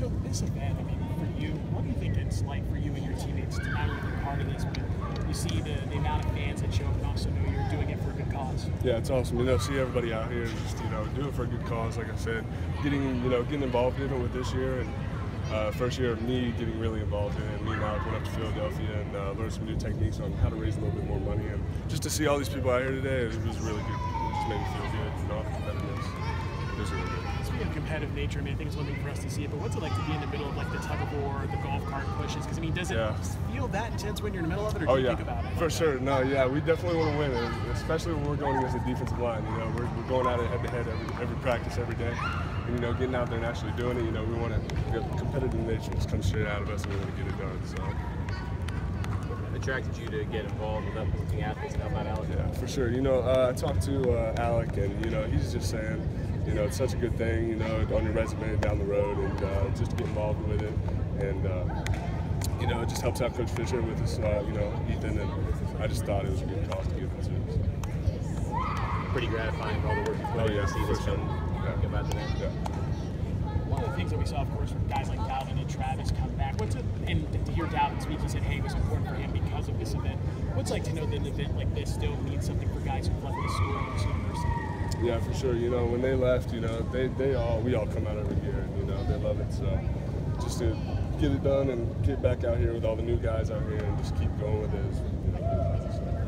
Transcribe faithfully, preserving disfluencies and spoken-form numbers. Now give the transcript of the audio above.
So this event, I mean, for you, what do you think it's like for you and your teammates to not only be part of this, but you see the, the amount of fans that show up and also know you're doing it for a good cause? Yeah, it's awesome. You know, see everybody out here and just, you know, do it for a good cause. Like I said, getting, you know, getting involved in it with this year, and uh, first year of me getting really involved in it. Me and Alec went up to Philadelphia and uh, learned some new techniques on how to raise a little bit more money. And just to see all these people out here today, it was really good. It just made me feel good, you know, all the competitiveness. It was really good. Speaking of competitive nature, I mean, I think it's one thing for us to see it, but what's it like to be in the middle of like the tug of war, the golf cart pushes? Because I mean, does it yeah. feel that intense when you're in the middle of it, or do oh, you yeah. think about it? For sure. No, yeah, we definitely want to win, especially when we're going against the defensive line. You know, we're, we're going at it head to head every every practice, every day. And, you know, getting out there and actually doing it, you know, we want to get competitive nature just come straight out of us, and we want to get it done. So. What attracted you to get involved with uplifting athletes? How about Alec? Yeah, for sure. You know, uh, I talked to uh, Alec, and you know, he's just saying, you know, it's such a good thing, you know, on your resume down the road, and uh, just get involved with it, and uh, you know, it just helps out Coach Fisher with his, uh, you know, Ethan, and I just thought it was a good cause to give it to. Pretty gratifying for all the work you put oh, in yeah, to see this sure. come yeah. about today. Yeah. One of the things that we saw, of course, from guys like Dalvin and Travis come back, what's it, and to hear Dalvin speak, he said, hey, it was important for him because of this event. What's it like to know that an event like this still means something for guys who've left the school and this university? Yeah, for sure. You know, when they left, you know, they, they all, we all come out every year, and, you know, they love it. So just to get it done and get back out here with all the new guys out here and just keep going with it is, you know,